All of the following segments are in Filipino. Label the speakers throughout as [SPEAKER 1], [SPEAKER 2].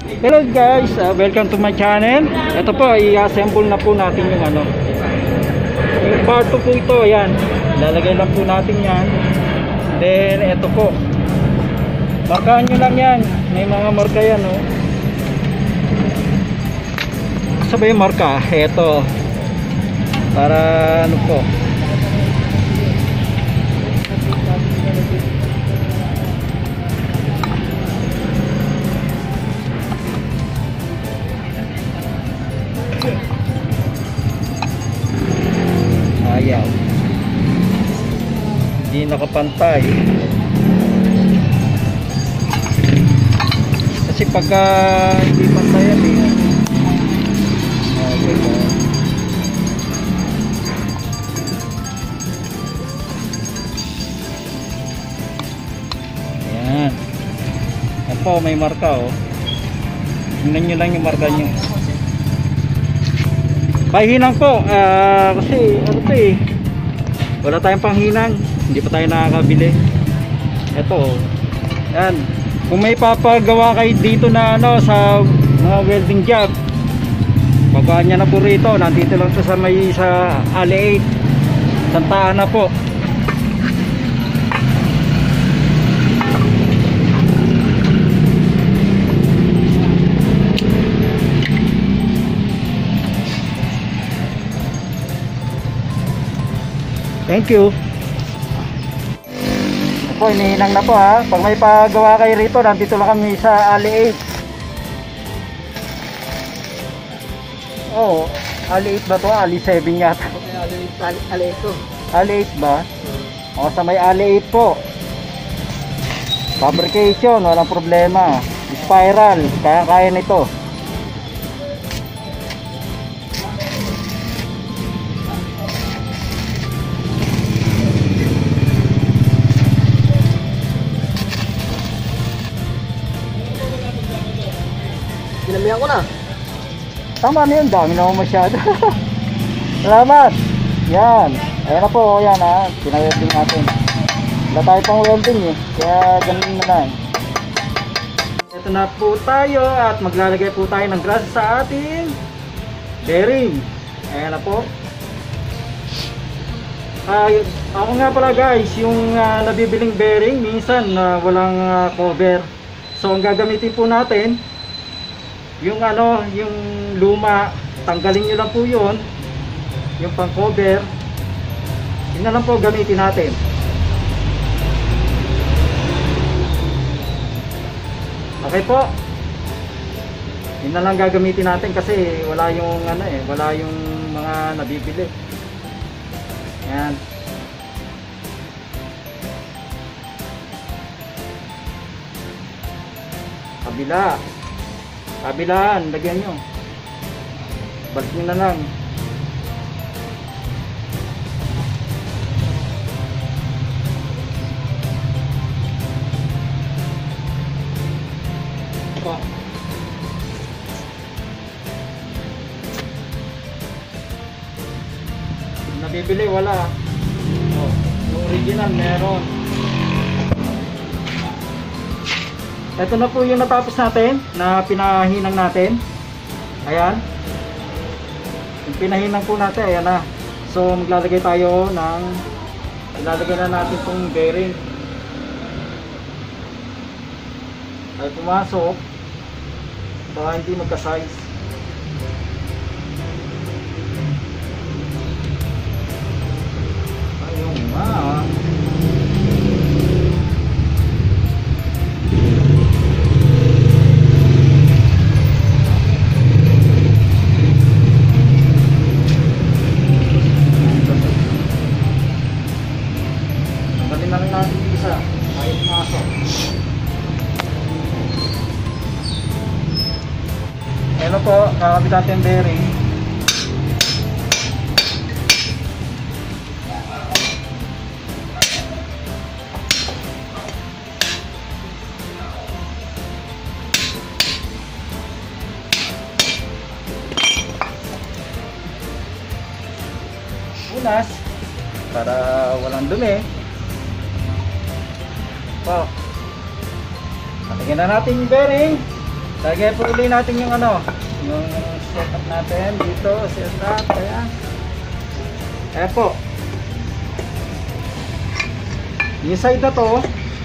[SPEAKER 1] Hello guys, welcome to my channel. Ito po, i-assemble na po natin yung yung part 2 po ito. Ayan, lalagay lang po natin yan. Then ito po, markahan nyo lang yan. May mga marka yan, oh. Sabay yung marka, ito para ano po, ayaw, hindi nakapantay kasi pagka hindi pantay yan ayan. Yan po, may marka, oh. Tingnan nyo lang yung marka nyo. Pahinang po, kasi ano to eh, wala tayong panghinang, hindi pa tayo nakakabili. Ito, yan. Kung may papagawa kayo dito na sa mga welding job, pagawaan niya na po rito. Nandito lang to sa may sa Ali 8 Santa Ana po. Thank you. Ako, inihinang na po ha. Pag may pagawa kayo rito, nandito lang kami sa Ali 8. Oh, Ali 8 ba to? Ali 7 yata.
[SPEAKER 2] Ali 8 to.
[SPEAKER 1] Ali 8 ba? O, sa may Ali 8 po. Fabrication, walang problema. Spiral, kaya nito.
[SPEAKER 2] Dinamihan ko na.
[SPEAKER 1] Tama na yun, dami naman masyado. Salamat. Yan, ayan na po, yan ha. Pinawelding natin. Wala tayo pang welding eh, kaya ganun na lang. Ito na po tayo at maglalagay po tayo ng grasa sa ating bearing. Ayan na po. Ako nga pala guys, yung nabibiling bearing minsan walang cover. So ang gagamitin po natin, yung yung luma, tanggalin nyo lang po yun, yung pang cover, yun na lang po gamitin natin. Okay po, yun na lang gagamitin natin kasi wala yung wala yung mga nabibili. Ayan. Kabilaan, lagyan nyo. Balik nyo na lang. Nabibili, wala. Oh, yung original meron. Ito na po yung natapos natin na pinahinang natin. Ayan. Yung pinahinang po natin, ayan na. So maglalagay tayo ng, ilalagay na natin itong bearing. Ay pumasok baka hindi magka-size. Ayun nga. Tanggalin na lang natin yung isa. Ayaw pumasok. Ano po, kakabit natin yung bearing. Punas para walang dumi. Po. Patingin na natin yung bearing. Lagyan po uli natin yung ano, yung setup natin dito, setup, kaya. Ayan po. Yung side na to,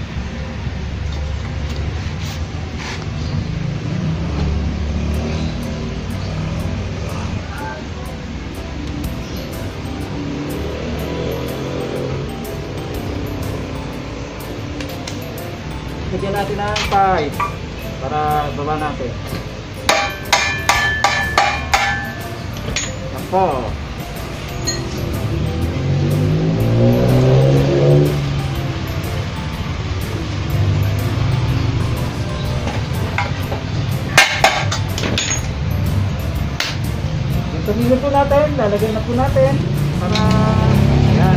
[SPEAKER 1] bigyan natin ng pipe para baba natin. Yan po. Yung tumingin po natin, lalagyan na po natin para ayan.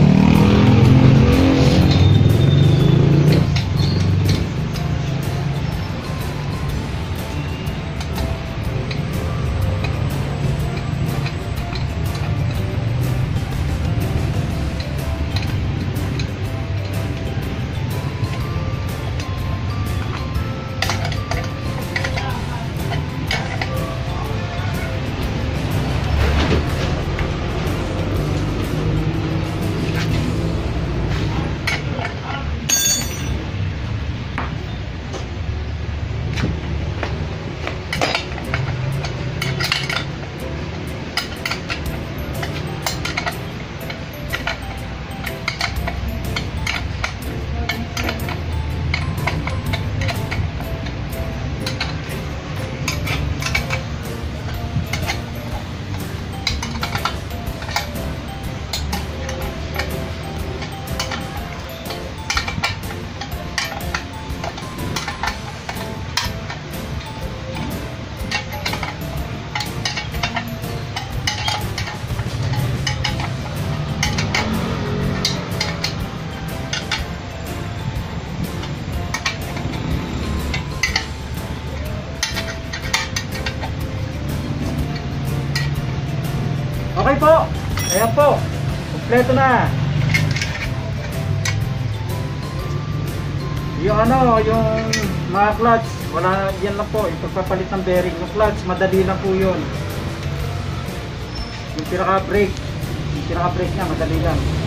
[SPEAKER 1] Okay po. Ayan po. Kompleto na. Yung ano, yung mga clutch, wala yan lang po. Yung pagpapalit ng bearing. Yung clutch, madali lang po yun. Yung pinaka-brake. Yung pinaka-brake niya, madali lang.